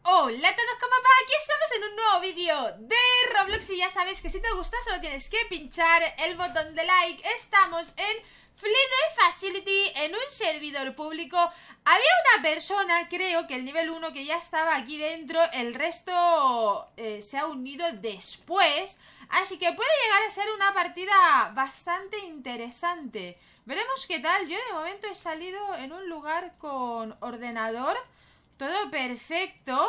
Hola a todos, ¿cómo va? Aquí estamos en un nuevo vídeo de Roblox y ya sabes que si te gusta solo tienes que pinchar el botón de like. Estamos en Flee Facility, en un servidor público. Había una persona, creo que el nivel 1 que ya estaba aquí dentro, el resto se ha unido después. Así que puede llegar a ser una partida bastante interesante. Veremos qué tal. Yo de momento he salido en un lugar con ordenador. Todo perfecto.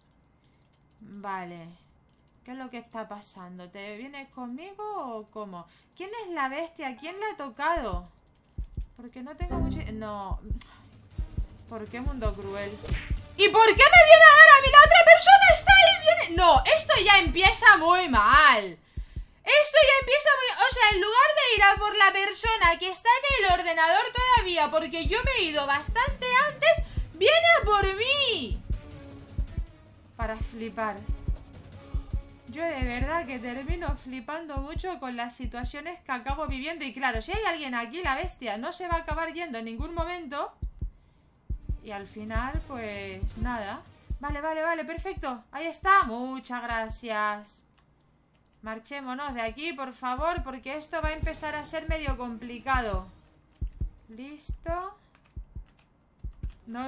Vale. ¿Qué es lo que está pasando? ¿Te vienes conmigo o cómo? ¿Quién es la bestia? ¿Quién la ha tocado? Porque no tengo mucho... No. ¿Por qué mundo cruel? ¿Y por qué me viene a dar a mí? La otra persona está ahí, viene... No, esto ya empieza muy mal. Esto ya empieza muy... O sea, en lugar de ir a por la persona que está en el ordenador todavía, porque yo me he ido bastante antes, viene a por mí. Para flipar. Yo de verdad que termino flipando mucho con las situaciones que acabo viviendo. Y claro, si hay alguien aquí, la bestia no se va a acabar yendo en ningún momento. Y al final, pues nada. Vale, perfecto. Ahí está. Muchas gracias. Marchémonos de aquí, por favor, porque esto va a empezar a ser medio complicado. Listo. No.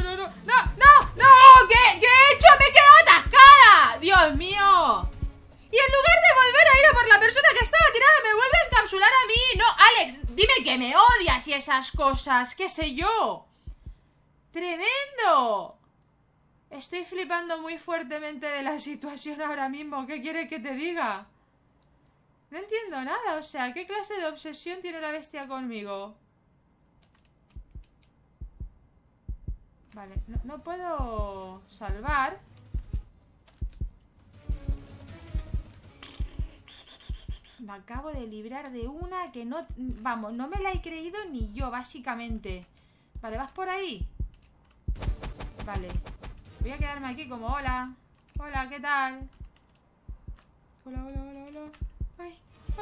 ¿Qué he hecho? Me he quedado atascada. Dios mío. Y en lugar de volver a ir a por la persona que estaba tirada, me vuelve a encapsular a mí. No, Alex, dime que me odias y esas cosas. ¿Qué sé yo? ¡Tremendo! Estoy flipando muy fuertemente de la situación ahora mismo. ¿Qué quieres que te diga? No entiendo nada. O sea, ¿qué clase de obsesión tiene la bestia conmigo? Vale, no puedo salvar. Me acabo de librar de una que no... Vamos, no me la he creído ni yo, básicamente. Vale, ¿vas por ahí? Vale. Voy a quedarme aquí como hola. Hola, ¿qué tal? Hola. Ay.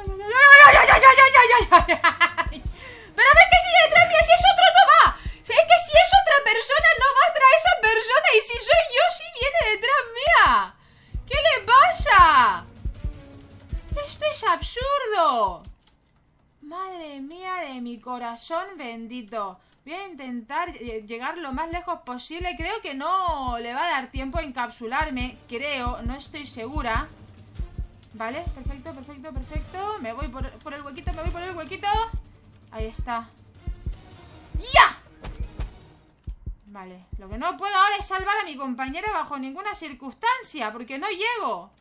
Pero ves que sigue detrás mía. Si es otro no va. Es que si es otra persona no va tras esa persona. Y si soy yo sí viene detrás mía. ¿Qué le pasa? Esto es absurdo. Madre mía de mi corazón bendito. Voy a intentar llegar lo más lejos posible. Creo que no le va a dar tiempo a encapsularme. Creo, no estoy segura. Vale, perfecto. Me voy por el huequito, Ahí está. ¡Ya! Vale, lo que no puedo ahora es salvar a mi compañera bajo ninguna circunstancia, porque no llego.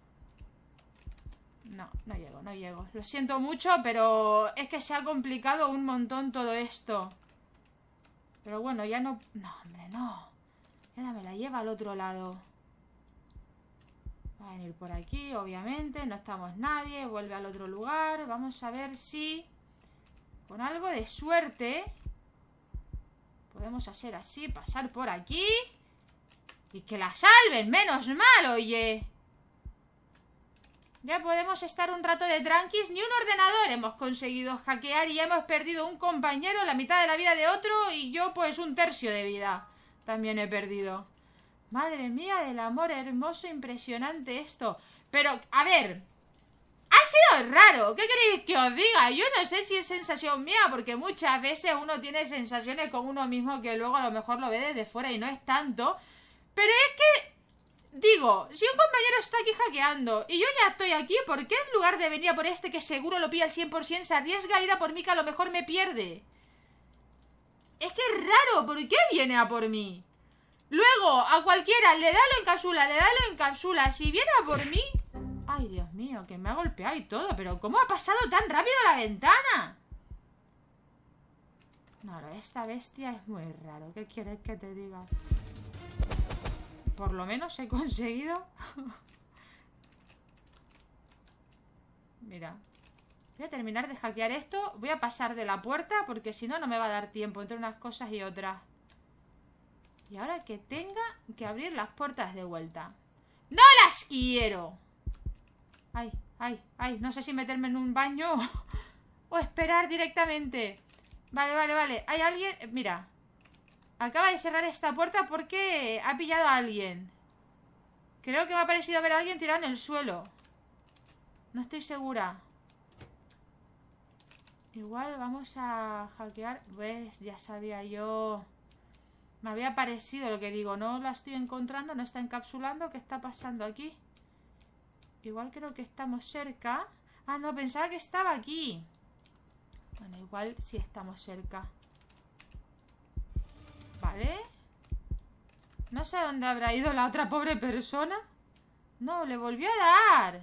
No llego. Lo siento mucho, pero es que se ha complicado un montón todo esto. Pero bueno, ya no... No, hombre, no. Ya me la lleva al otro lado. Va a venir por aquí, obviamente. No estamos nadie. Vuelve al otro lugar. Vamos a ver si... Con algo de suerte... Podemos hacer así, pasar por aquí. Y que la salven, menos mal, oye. Ya podemos estar un rato de tranquis. Ni un ordenador hemos conseguido hackear y ya hemos perdido un compañero, la mitad de la vida de otro y yo pues un tercio de vida. También he perdido. Madre mía del amor hermoso, impresionante esto. Pero, a ver, ha sido raro. ¿Qué queréis que os diga? Yo no sé si es sensación mía, porque muchas veces uno tiene sensaciones con uno mismo que luego a lo mejor lo ve desde fuera y no es tanto. Pero es que... Digo, si un compañero está aquí hackeando y yo ya estoy aquí, ¿por qué en lugar de venir a por este que seguro lo pilla al 100% se arriesga a ir a por mí que a lo mejor me pierde? Es que es raro, ¿por qué viene a por mí? Luego, a cualquiera le da lo encapsula, si viene a por mí... Ay, Dios mío, que me ha golpeado y todo, pero ¿cómo ha pasado tan rápido la ventana? No, lo de esta bestia es muy raro, ¿qué quieres que te diga? Por lo menos he conseguido. Mira. Voy a terminar de hackear esto. Voy a pasar de la puerta porque si no, no me va a dar tiempo entre unas cosas y otras. Y ahora que tenga que abrir las puertas de vuelta. ¡No las quiero! Ay. No sé si meterme en un baño o esperar directamente. Vale. Hay alguien... Mira. Acaba de cerrar esta puerta porque ha pillado a alguien. Creo que me ha parecido ver a alguien tirado en el suelo. No estoy segura. Igual vamos a hackear. ¿Ves? Ya sabía yo. Me había parecido lo que digo. No la estoy encontrando, no está encapsulando. ¿Qué está pasando aquí? Igual creo que estamos cerca. Ah, no, pensaba que estaba aquí. Bueno, igual sí estamos cerca. Vale. No sé a dónde habrá ido la otra pobre persona. No, le volvió a dar.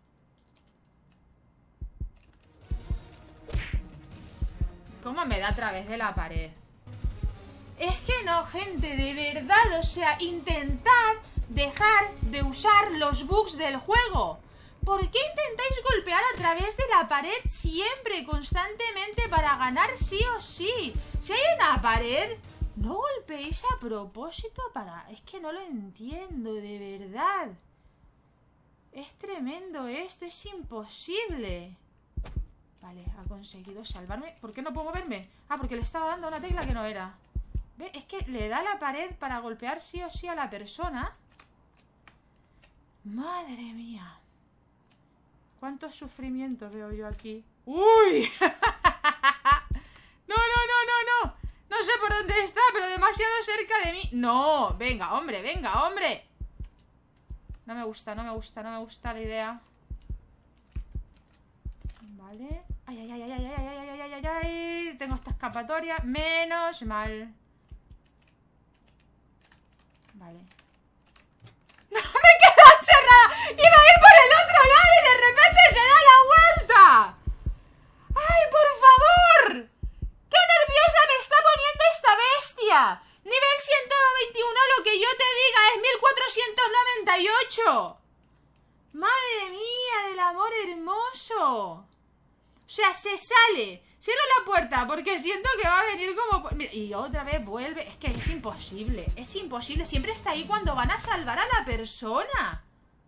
¿Cómo me da a través de la pared? Es que no, gente, de verdad. O sea, intentad dejar de usar los bugs del juego. ¿Por qué intentáis golpear a través de la pared siempre, constantemente, para ganar sí o sí? Si hay una pared, no golpeéis a propósito para... Es que no lo entiendo, de verdad. Es tremendo esto, es imposible. Vale, ha conseguido salvarme. ¿Por qué no puedo moverme? Ah, porque le estaba dando una tecla que no era. ¿Ve? Es que le da la pared para golpear sí o sí a la persona. Madre mía. ¿Cuánto sufrimiento veo yo aquí? ¡Uy! No, no, no, no, no. No sé por dónde está, pero demasiado cerca de mí. No, venga, hombre, venga, hombre. No me gusta, no me gusta, no me gusta la idea. Vale. Ay, ay, ay, ay, ay, ay, ay, ay, ay, ay, ay. Tengo esta escapatoria. Menos mal. Vale. ¡No, me quedo encerrada! ¡Iba a ir por el otro lado y de repente se da la vuelta! ¡Ay, por favor! ¡Qué nerviosa me está poniendo esta bestia! Nivel 121, lo que yo te diga es 1498. ¡Madre mía, del amor hermoso! O sea, se sale. Cierro la puerta porque siento que va a venir como... Mira, y otra vez vuelve. Es que es imposible. Es imposible. Siempre está ahí cuando van a salvar a la persona.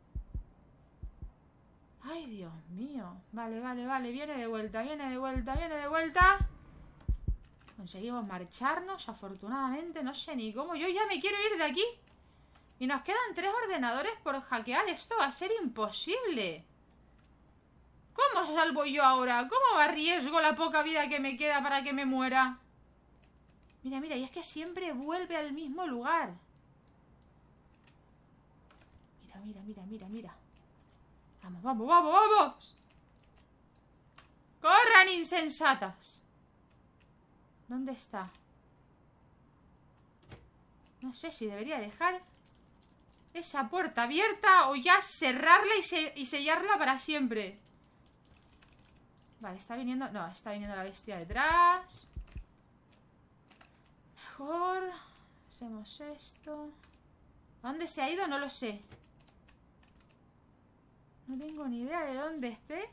Ay, Dios mío. Vale, vale, vale. Viene de vuelta, viene de vuelta, viene de vuelta. Conseguimos marcharnos, afortunadamente. No sé ni cómo. Yo ya me quiero ir de aquí. Y nos quedan 3 ordenadores por hackear. Esto va a ser imposible. ¿Cómo salvo yo ahora? ¿Cómo arriesgo la poca vida que me queda para que me muera? Mira, mira, y es que siempre vuelve al mismo lugar. Mira, mira, mira, mira, mira. Vamos, vamos, vamos, vamos. ¡Corran, insensatas! ¿Dónde está? No sé si debería dejar esa puerta abierta o ya cerrarla y sellarla para siempre. Vale, está viniendo... No, está viniendo la bestia detrás. Mejor hacemos esto. ¿A dónde se ha ido? No lo sé. No tengo ni idea de dónde esté.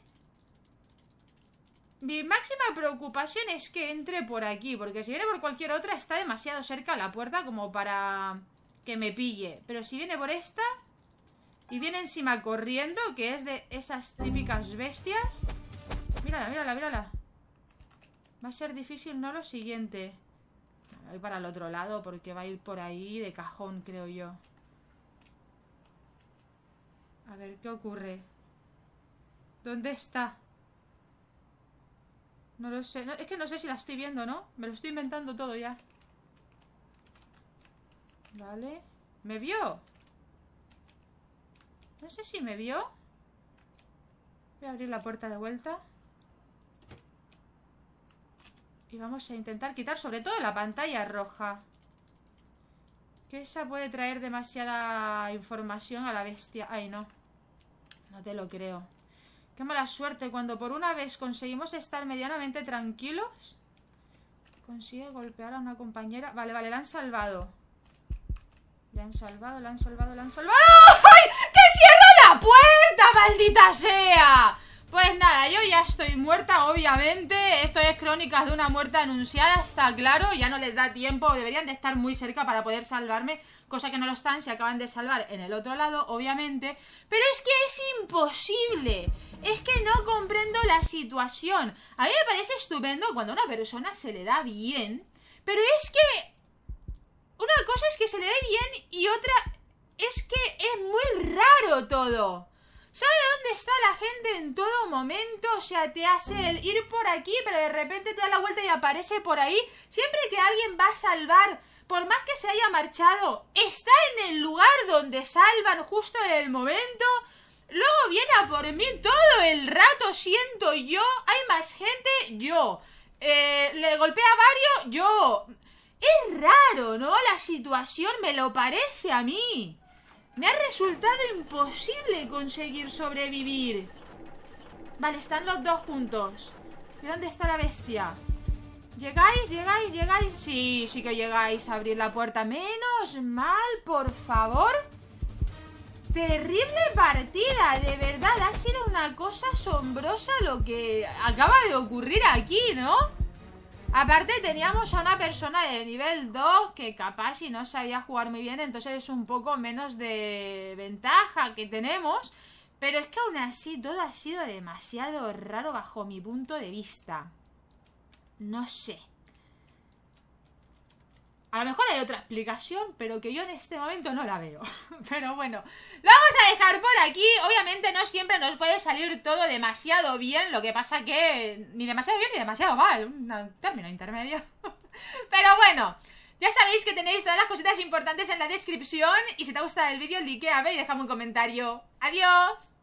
Mi máxima preocupación es que entre por aquí, porque si viene por cualquier otra está demasiado cerca a la puerta como para que me pille. Pero si viene por esta y viene encima corriendo, que es de esas típicas bestias... Mírala, mírala, mírala. Va a ser difícil, ¿no? Lo siguiente. Voy para el otro lado porque va a ir por ahí de cajón, creo yo. A ver, ¿qué ocurre? ¿Dónde está? No lo sé. No, es que no sé si la estoy viendo, ¿no? Me lo estoy inventando todo ya. Vale. ¿Me vio? No sé si me vio. Voy a abrir la puerta de vuelta. Y vamos a intentar quitar sobre todo la pantalla roja. Que esa puede traer demasiada información a la bestia. Ay, no. No te lo creo. Qué mala suerte. Cuando por una vez conseguimos estar medianamente tranquilos, consigue golpear a una compañera. Vale, vale, la han salvado. Le han salvado, la han salvado, la han salvado. ¡Ay! ¡Que cierra la puerta, maldita sea! Pues nada, yo ya estoy muerta, obviamente. Esto es crónicas de una muerte anunciada, está claro. Ya no les da tiempo, deberían de estar muy cerca para poder salvarme. Cosa que no lo están, se acaban de salvar en el otro lado, obviamente. Pero es que es imposible. Es que no comprendo la situación. A mí me parece estupendo cuando a una persona se le da bien. Pero es que... una cosa es que se le dé bien y otra es que es muy raro todo. ¿Sabe dónde está la gente en todo momento? O sea, te hace el ir por aquí, pero de repente te da la vuelta y aparece por ahí. Siempre que alguien va a salvar, por más que se haya marchado, está en el lugar donde salvan justo en el momento. Luego viene a por mí todo el rato, siento yo. Hay más gente, yo. Le golpea a varios, yo. Es raro, ¿no? La situación me lo parece a mí. Me ha resultado imposible conseguir sobrevivir. Vale, están los dos juntos. ¿Y dónde está la bestia? ¿Llegáis? ¿Llegáis? ¿Llegáis? Sí, sí que llegáis a abrir la puerta. Menos mal, por favor. Terrible partida, de verdad. Ha sido una cosa asombrosa lo que acaba de ocurrir aquí, ¿no? Aparte teníamos a una persona de nivel 2 que capaz y no sabía jugar muy bien, entonces es un poco menos de ventaja que tenemos. Pero es que aún así todo ha sido demasiado raro bajo mi punto de vista. No sé. A lo mejor hay otra explicación, pero que yo en este momento no la veo. Pero bueno, lo vamos a dejar por aquí. Obviamente no siempre nos puede salir todo demasiado bien. Lo que pasa que ni demasiado bien ni demasiado mal. Un término intermedio. Pero bueno, ya sabéis que tenéis todas las cositas importantes en la descripción. Y si te ha gustado el vídeo, likeame y déjame un comentario. ¡Adiós!